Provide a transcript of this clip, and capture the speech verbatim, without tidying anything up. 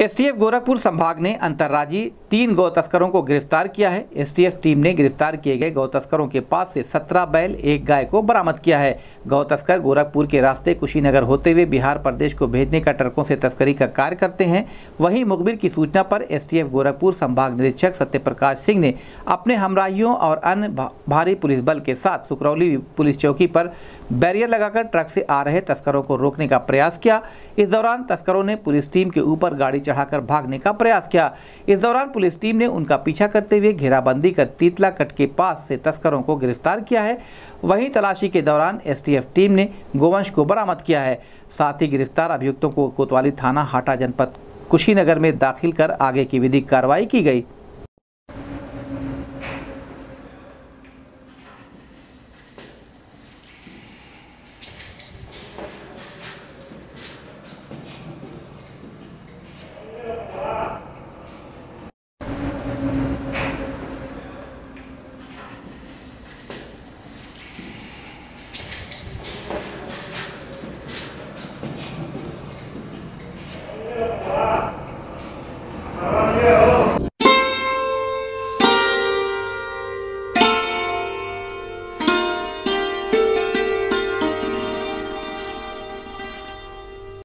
STF Gorakhpur संभाग ने अंतर्राज्यीय तीन गौ तस्करों को गिरफ्तार किया है। एसटीएफ टीम ने गिरफ्तार किए गए गौ तस्करों के पास से सत्रह बैल, एक गाय को बरामद किया है। गौ तस्कर गोरखपुर के रास्ते कुशीनगर होते हुए बिहार प्रदेश को भेजने का ट्रकों से तस्करी का कार्य करते हैं। वहीं मुखबिर की सूचना पर एसटीएफ गोरखपुर संभाग निरीक्षक सत्यप्रकाश सिंह ने अपने हमराहियों और अन्य भारी पुलिस बल के साथ सुकरौली पुलिस चौकी पर बैरियर लगाकर ट्रक से आ रहे तस्करों को रोकने का प्रयास किया। इस दौरान तस्करों ने पुलिस टीम के ऊपर गाड़ी चढ़ाकर भागने का प्रयास किया। इस दौरान पुलिस टीम ने उनका पीछा करते हुए घेराबंदी कर तीतला कट के पास से तस्करों को गिरफ्तार किया है। वहीं तलाशी के दौरान एसटीएफ टीम ने गोवंश को बरामद किया है। साथ ही गिरफ्तार अभियुक्तों को कोतवाली थाना हाटा जनपद कुशीनगर में दाखिल कर आगे की विधिक कार्रवाई की गई। Yeah.